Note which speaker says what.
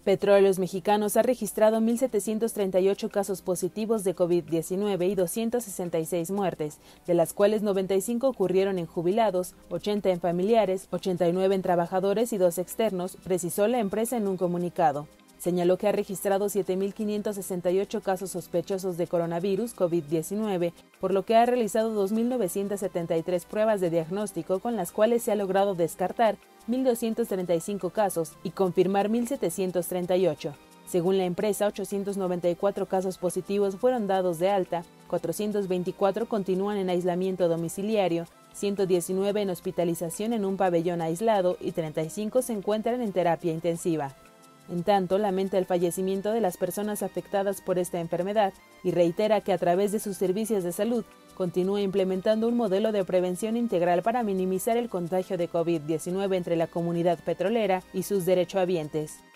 Speaker 1: Petróleos Mexicanos ha registrado 1.738 casos positivos de COVID-19 y 266 muertes, de las cuales 95 ocurrieron en jubilados, 80 en familiares, 89 en trabajadores y 2 externos, precisó la empresa en un comunicado. Señaló que ha registrado 7.568 casos sospechosos de coronavirus COVID-19, por lo que ha realizado 2.973 pruebas de diagnóstico con las cuales se ha logrado descartar 1.235 casos y confirmar 1.738. Según la empresa, 894 casos positivos fueron dados de alta, 424 continúan en aislamiento domiciliario, 119 en hospitalización en un pabellón aislado y 35 se encuentran en terapia intensiva. En tanto, lamenta el fallecimiento de las personas afectadas por esta enfermedad y reitera que a través de sus servicios de salud continúa implementando un modelo de prevención integral para minimizar el contagio de COVID-19 entre la comunidad petrolera y sus derechohabientes.